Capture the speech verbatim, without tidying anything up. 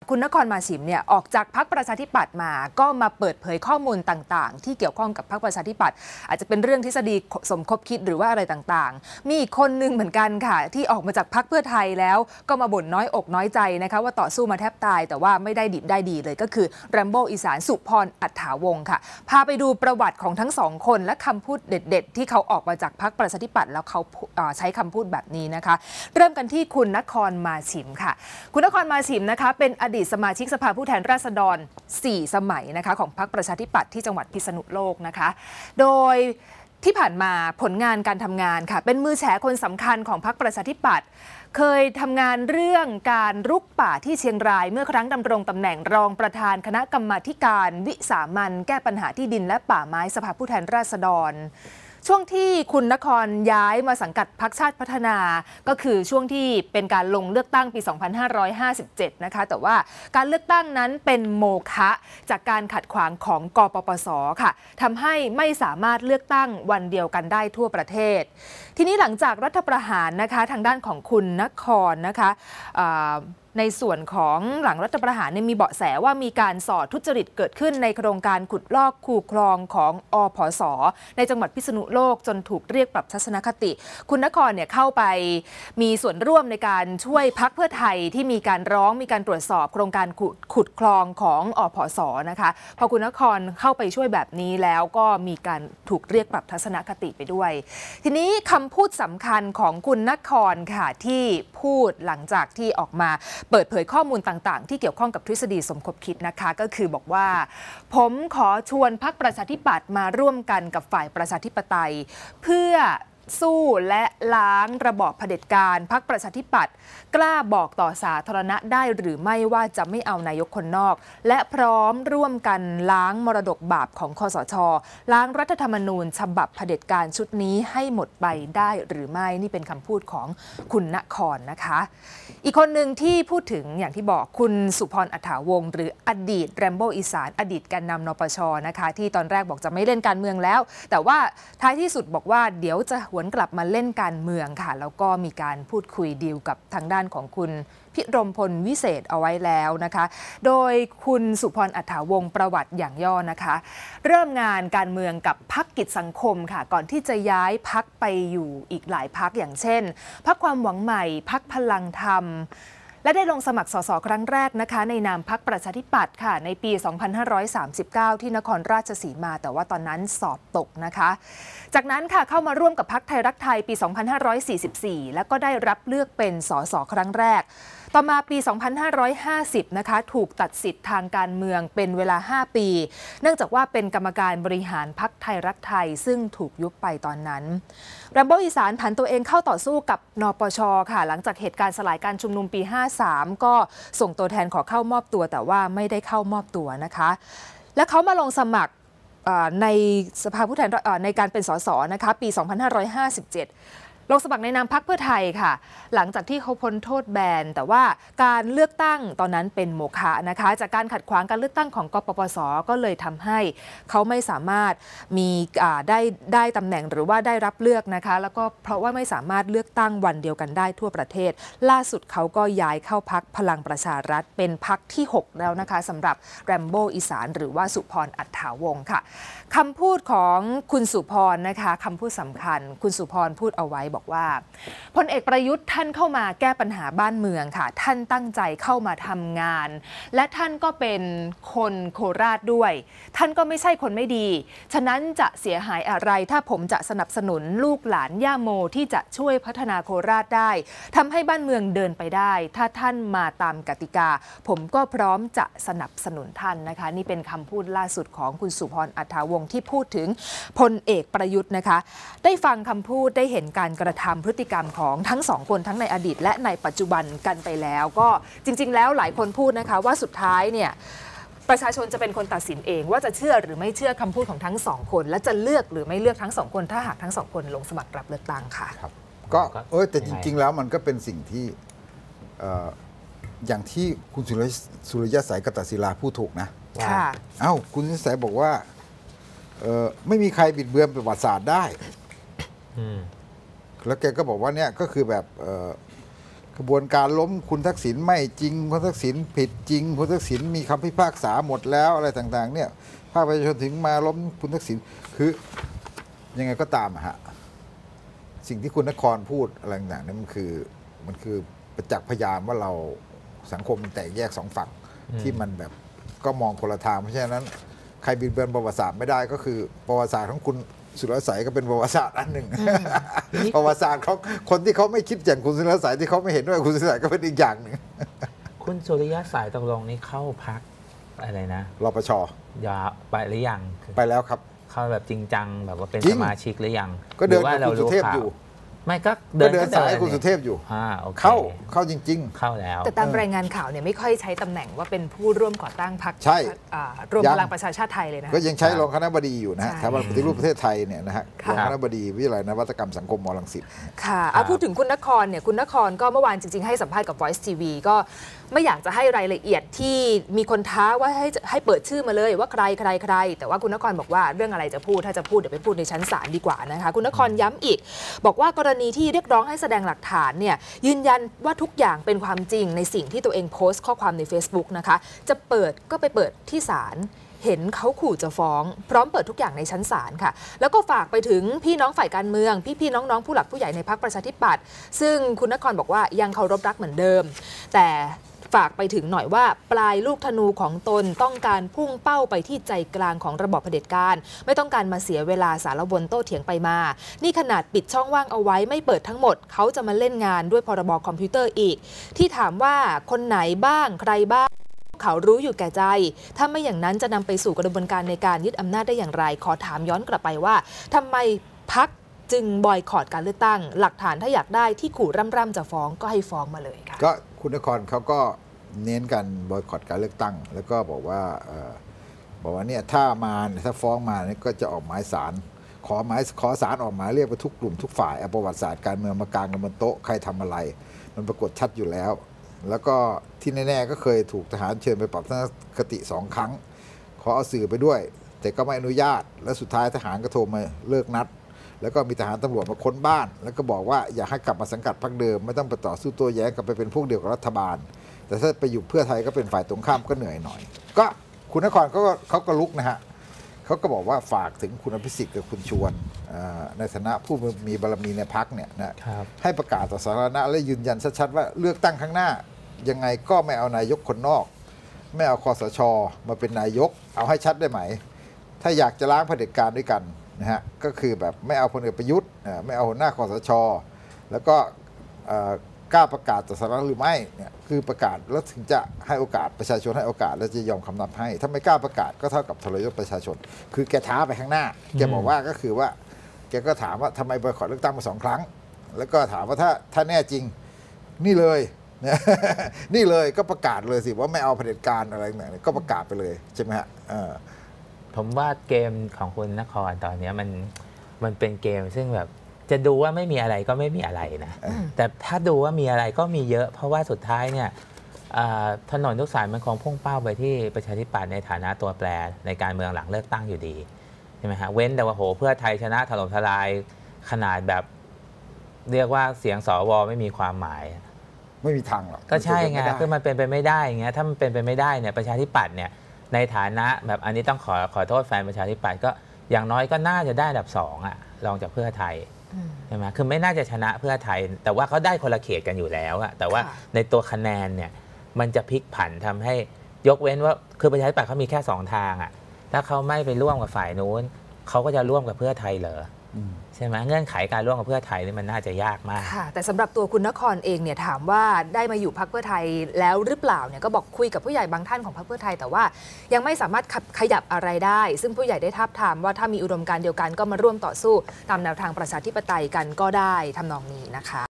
คุณนครมาฉิมเนี่ยออกจากพรรคประชาธิปัตย์มาก็มาเปิดเผยข้อมูลต่างๆที่เกี่ยวข้องกับพรรคประชาธิปัตย์อาจจะเป็นเรื่องทฤษฎีสมคบคิดหรือว่าอะไรต่างๆมีอีกคนนึงเหมือนกันค่ะที่ออกมาจากพรรคเพื่อไทยแล้วก็มาบ่นน้อยอกน้อยใจนะคะว่าต่อสู้มาแทบตายแต่ว่าไม่ได้ดิบได้ดีเลยก็คือแรมโบ้อีสานสุพรอัฏฐาวงศ์ค่ะพาไปดูประวัติของทั้งสองคนและคำพูดเด็ดๆที่เขาออกมาจากพรรคประชาธิปัตย์แล้วเขาใช้คำพูดแบบนี้นะคะเริ่มกันที่คุณนครมาฉิมค่ะคุณนครมาฉิมนะคะเป็นอดีตสมาชิกสภาผู้แทนราษฎรสี่สมัยนะคะของพรรคประชาธิปัตย์ที่จังหวัดพิษณุโลกนะคะโดยที่ผ่านมาผลงานการทำงานค่ะเป็นมือแฉคนสำคัญของพรรคประชาธิปัตย์เคยทำงานเรื่องการรุกป่าที่เชียงรายเมื่อครั้งดำรงตำแหน่งรองประธานคณะกรรมาธิการวิสามัญแก้ปัญหาที่ดินและป่าไม้สภาผู้แทนราษฎรช่วงที่คุณนครย้ายมาสังกัดพรรคชาติพัฒนาก็คือช่วงที่เป็นการลงเลือกตั้งปีสองพันห้าร้อยห้าสิบเจ็ดนะคะแต่ว่าการเลือกตั้งนั้นเป็นโมฆะจากการขัดขวางของกปปสค่ะทำให้ไม่สามารถเลือกตั้งวันเดียวกันได้ทั่วประเทศทีนี้หลังจากรัฐประหารนะคะทางด้านของคุณนครนะคะในส่วนของหลังรัฐประหารมีเบาะแสว่ามีการส่อทุจริตเกิดขึ้นในโครงการขุดลอกคูคลองของอผส.ในจังหวัดพิษณุโลกจนถูกเรียกปรับทัศนคติคุณนครเนี่ยเข้าไปมีส่วนร่วมในการช่วยพรรคเพื่อไทยที่มีการร้องมีการตรวจสอบโครงการขุดขุดคลองของอผส.นะคะพอคุณนครเข้าไปช่วยแบบนี้แล้วก็มีการถูกเรียกปรับทัศนคติไปด้วยทีนี้คำพูดสำคัญของคุณนครค่ะที่พูดหลังจากที่ออกมาเปิดเผยข้อมูลต่างๆที่เกี่ยวข้องกับทฤษฎีสมคบคิดนะคะก็คือบอกว่าผมขอชวนพรรคประชาธิปัตย์มาร่วมกันกับฝ่ายประชาธิปไตยเพื่อสู้และล้างระบอบเผด็จการพรรคประชาธิปัตย์กล้าบอกต่อสาธารณะได้หรือไม่ว่าจะไม่เอานายกคนนอกและพร้อมร่วมกันล้างมรดกบาปของคสช.ล้างรัฐธรรมนูญฉบับเผด็จการชุดนี้ให้หมดไปได้หรือไม่นี่เป็นคำพูดของคุณนครนะคะอีกคนหนึ่งที่พูดถึงอย่างที่บอกคุณสุพรอัฏฐาวงศ์หรืออดีตแรมโบ้อีสานอดีตแกนนำนปช.นะคะที่ตอนแรกบอกจะไม่เล่นการเมืองแล้วแต่ว่าท้ายที่สุดบอกว่าเดี๋ยวจะหวนกลับมาเล่นการเมืองค่ะแล้วก็มีการพูดคุยดีลกับทางด้านของคุณพิรมพลวิเศษเอาไว้แล้วนะคะโดยคุณสุพรอัฏฐาวงศ์ประวัติอย่างย่อนะคะเริ่มงานการเมืองกับพรรคกิจสังคมค่ะก่อนที่จะย้ายพรรคไปอยู่อีกหลายพรรคอย่างเช่นพรรคความหวังใหม่พรรคพลังธรรมและได้ลงสมัครสสครั้งแรกนะคะในนามพรรคประชาธิปัตย์ค่ะในปี สองพันห้าร้อยสามสิบเก้า ที่นครราชสีมาแต่ว่าตอนนั้นสอบตกนะคะจากนั้นค่ะเข้ามาร่วมกับพรรคไทยรักไทยปี สองพันห้าร้อยสี่สิบสี่ แล้วก็ได้รับเลือกเป็นสสครั้งแรกต่อมาปี สองพันห้าร้อยห้าสิบ นะคะถูกตัดสิทธิ์ทางการเมืองเป็นเวลา ห้า ปีเนื่องจากว่าเป็นกรรมการบริหารพรรคไทยรักไทยซึ่งถูกยุบไปตอนนั้นแรมโบ้อีสานผันตัวเองเข้าต่อสู้กับนปช.ค่ะหลังจากเหตุการณ์สลายการชุมนุมปี ห้าสาม ก็ส่งตัวแทนขอเข้ามอบตัวแต่ว่าไม่ได้เข้ามอบตัวนะคะและเขามาลงสมัครในสภาผู้แทนในการเป็นสสนะคะปี สองพันห้าร้อยห้าสิบเจ็ดลงสมัครในนามพรรคเพื่อไทยค่ะหลังจากที่เขาพ้นโทษแบนแต่ว่าการเลือกตั้งตอนนั้นเป็นโมฆะนะคะจากการขัดขวางการเลือกตั้งของกปปส.ก็เลยทำให้เขาไม่สามารถมีได้ได้ตำแหน่งหรือว่าได้รับเลือกนะคะแล้วก็เพราะว่าไม่สามารถเลือกตั้งวันเดียวกันได้ทั่วประเทศล่าสุดเขาก็ย้ายเข้าพรรคพลังประชารัฐเป็นพรรคที่หกแล้วนะคะสำหรับแรมโบ้อีสานหรือว่าสุพรอัฏฐาวงศ์ค่ะคำพูดของคุณสุพรนะคะคำพูดสำคัญคุณสุพรพูดเอาไว้บอกว่าพลเอกประยุทธ์ท่านเข้ามาแก้ปัญหาบ้านเมืองค่ะท่านตั้งใจเข้ามาทำงานและท่านก็เป็นคนโคราชด้วยท่านก็ไม่ใช่คนไม่ดีฉะนั้นจะเสียหายอะไรถ้าผมจะสนับสนุนลูกหลานย่าโมที่จะช่วยพัฒนาโคราชได้ทำให้บ้านเมืองเดินไปได้ถ้าท่านมาตามกติกาผมก็พร้อมจะสนับสนุนท่านนะคะนี่เป็นคำพูดล่าสุดของคุณสุพรอัฏฐาวงศ์ที่พูดถึงพลเอกประยุทธ์นะคะได้ฟังคำพูดได้เห็นการกระทำพฤติกรรมของทั้งสองคนทั้งในอดีตและในปัจจุบันกันไปแล้วก็จริงๆแล้วหลายคนพูดนะคะว่าสุดท้ายเนี่ยประชาชนจะเป็นคนตัดสินเองว่าจะเชื่อหรือไม่เชื่อคำพูดของทั้งสองคนและจะเลือกหรือไม่เลือกทั้งสองคนถ้าหากทั้งสองคนลงสมัครรับเลือกตั้งค่ะครับก็เออแต่จริงๆแล้วมันก็เป็นสิ่งที่อย่างที่คุณสุริยะสายกตศิลาพูดถูกนะค่ะเอ้าคุณสุริยะสายบอกว่าไม่มีใครบิดเบือนประวัติศาสตร์ได้แล้วแกก็บอกว่าเนี่ยก็คือแบบกระบวนการล้มคุณทักษิณไม่จริงคุณทักษิณผิดจริงคุณทักษิณมีคำพิพากษาหมดแล้วอะไรต่างๆเนี่ยภาคประชาชนถึงมาล้มคุณทักษิณคือยังไงก็ตามอะฮะสิ่งที่คุณนครพูดอะไรต่างๆนี่มันคือมันคือประจักษ์พยานว่าเราสังคมมันแตกแยกสองฝั่งที่มันแบบก็มองคนละทางเพราะฉะนั้นใครบิดเบือนประวัติศาสตร์ไม่ได้ก็คือประวัติศาสตร์ของคุณสุรศัยก็เป็นประวัติศาสตร์อันหนึ่งประวัติศาสตร์เขาคนที่เขาไม่คิดอย่างคุณสุรศัยที่เขาไม่เห็นด้วยคุณสุรศัยก็เป็นอีกอย่างหนึ่งคุณสุริยะสายตกลงนี้เข้าพักอะไรนะรปช. ยาไปหรือยังไปแล้วครับเข้าแบบจริงจังแบบว่าเป็นจริสงมาชิกหรือยังก็เดินหรือว่ากับคุณสุเทพข่าวอยู่ไม่ก็ก็เดินสายคุณสุเทพอยู่อ่าโอเคเข้าเข้าจริงเข้าแล้วแต่ตามรายงานข่าวเนี่ยไม่ค่อยใช้ตำแหน่งว่าเป็นผู้ร่วมก่อตั้งพรรคใช่อ่ารวมยังพลังประชาชาติไทยเลยนะๆ ก็ยังใช้รองคณบดีอยู่นะฮะใช่สถาบันปฏิรูปประเทศไทยเนี่ยนะฮะค่ะรองคณบดีวิทยาลัยนวัตกรรมสังคมมรังสิตค่ะครัเอาบพูดถึงคุณนครเนี่ยคุณนครก็เมื่อวานจริงๆให้สัมภาษณ์กับ Voice ที วี ก็ไม่อยากจะให้รายละเอียดที่มีคนท้าว่าให้ให้เปิดชื่อมาเลยว่าใครใครใครแต่ว่าคุณนครบอกว่าเรื่องอะไรจะพูดถ้าจะพูดเดี๋ยวไปพูดในชั้นศาลดีกว่านะคะคุณนครย้ำอีก บอกว่ากรณีที่เรียกร้องให้แสดงหลักฐานเนี่ยยืนยันว่าทุกอย่างเป็นความจริงในสิ่งที่ตัวเองโพสต์ข้อความใน Facebook นะคะจะเปิดก็ไปเปิดที่ศาลเห็นเขาขู่จะฟ้องพร้อมเปิดทุกอย่างในชั้นศาลค่ะแล้วก็ฝากไปถึงพี่น้องฝ่ายการเมืองพี่ๆน้องๆผู้หลักผู้ใหญ่ในพรรคประชาธิปัตย์ซึ่งคุณนครบอกว่ายังเคารพรักเหมือนเดิมแต่ฝากไปถึงหน่อยว่าปลายลูกธนูของตนต้องการพุ่งเป้าไปที่ใจกลางของระบอบเผด็จการไม่ต้องการมาเสียเวลาสารวนโต้เถียงไปมานี่ขนาดปิดช่องว่างเอาไว้ไม่เปิดทั้งหมดเขาจะมาเล่นงานด้วยพรบคอมพิวเตอร์อีกที่ถามว่าคนไหนบ้างใครบ้างเขารู้อยู่แก่ใจถ้าไม่อย่างนั้นจะนำไปสู่กระบวนการในการยึดอำนาจได้อย่างไรขอถามย้อนกลับไปว่าทำไมพรรคจึงบอยคอตการเลือกตั้งหลักฐานถ้าอยากได้ที่ขู่ร่ำๆจะฟ้องก็ให้ฟ้องมาเลยค่ะก็คุณนครเขาก็เน้นกันบอยคอตการเลือกตั้ง แล้วก็บอกว่าเอ่อบอกว่าเนี่ยถ้ามาเนี่ยถ้าฟ้องมาเนี่ยก็จะออกหมายสารขอหมายขอสารออกหมายเรียกไปทุกกลุ่มทุกฝ่ายเอาประวัติศาสตร์การเมืองมากางกันบนโต๊ะใครทำอะไร มันปรากฏชัดอยู่แล้ว แล้วก็ที่แน่ๆก็เคยถูกทหารเชิญไปปรับทัศนคติสองครั้งขอเอาสื่อไปด้วย แต่ก็ไม่อนุญาตและสุดท้ายทหารก็โทรมาเลิกนัด แล้วก็มีทหารตำรวจมาค้นบ้าน แล้วก็บอกว่าอยากให้กลับมาสังกัดพรรคเดิมไม่ต้องไปต่อสู้ตัวแย้งกลับไปเป็นพวกเดียวกับรัฐบาล แต่ถ้าไปอยู่เพื่อไทยก็เป็นฝ่ายตรงข้ามก็เหนื่อยหน่อย ก็คุณนครเขาก็เขาก็ลุกนะฮะเขาก็บอกว่าฝากถึงคุณอภิสิทธิ์กับคุณชวนในฐานะผู้มีบารมีในพรรคเนี่ยนะให้ประกาศต่อสาธารณะและยืนยันชัดๆว่าเลือกตั้งข้างหน้ายังไงก็ไม่เอานายกคนนอกไม่เอาคสช.มาเป็นนายกเอาให้ชัดได้ไหมถ้าอยากจะล้างเผด็จการด้วยกันนะฮะก็คือแบบไม่เอาพลเอกประยุทธ์ไม่เอาหัวหน้าคสช.แล้วก็กล้าประกาศต่อสาธารณะหรือไม่เนี่ยคือประกาศแล้วถึงจะให้โอกาสประชาชนให้โอกาสแล้วจะยอมคำนับให้ถ้าไม่กล้าประกาศก็เท่ากับทรยศประชาชนคือแกท้าไปข้างหน้าแกบอกว่าก็คือว่าแกก็ถามว่าทำไมบอยคอตเลือกตั้งมาสองครั้งแล้วก็ถามว่าถ้าถ้าแน่จริงนี่เลยนี่เลยก็ประกาศเลยสิว่าไม่เอาเผด็จการอะไรแบบนี้ก็ประกาศไปเลยใช่ไหมฮะผมว่าเกมของคุณนครตอนนี้มันมันเป็นเกมซึ่งแบบจะดูว่าไม่มีอะไรก็ไม่มีอะไรนะแต่ถ้าดูว่ามีอะไรก็มีเยอะเพราะว่าสุดท้ายเนี่ยถนนทุกสายมันคงพุ่งเป้าไปที่ประชาธิปัตย์ในฐานะตัวแปรในการเมืองหลังเลือกตั้งอยู่ดีใช่ไหมฮะเว้นแต่ว่าโหเพื่อไทยชนะถล่มทลายขนาดแบบเรียกว่าเสียงสวไม่มีความหมายไม่มีทางหรอกก็ใช่ไงคือมันเป็นไปไม่ได้อย่างเงี้ยถ้ามันเป็นไปไม่ได้เนี่ยประชาธิปัตย์เนี่ยในฐานะแบบอันนี้ต้องขอขอโทษแฟนประชาธิปัตย์ก็อย่างน้อยก็น่าจะได้อันดับสองอ่ะรองจากเพื่อไทยใช่ไหมคือไม่น่าจะชนะเพื่อไทยแต่ว่าเขาได้คนละเขตกันอยู่แล้วอะแต่ว่าในตัวคะแนนเนี่ยมันจะพลิกผันทำให้ยกเว้นว่าคือประชาธิปัตย์เขามีแค่สองทางอะถ้าเขาไม่ไปร่วมกับฝ่ายนู้นเขาก็จะร่วมกับเพื่อไทยเหรอใช่ไหมเงื่อนไขการร่วมกับเพื่อไทยนี่มันน่าจะยากมากค่ะแต่สำหรับตัวคุณนครเองเนี่ยถามว่าได้มาอยู่พรรคเพื่อไทยแล้วหรือเปล่าเนี่ยก็บอกคุยกับผู้ใหญ่บางท่านของพรรคเพื่อไทยแต่ว่ายังไม่สามารถขยับอะไรได้ซึ่งผู้ใหญ่ได้ทาบทามว่าถ้ามีอุดมการณ์เดียวกันก็มาร่วมต่อสู้ตามแนวทางประชาธิปไตยกันก็ได้ทำนองนี้นะคะ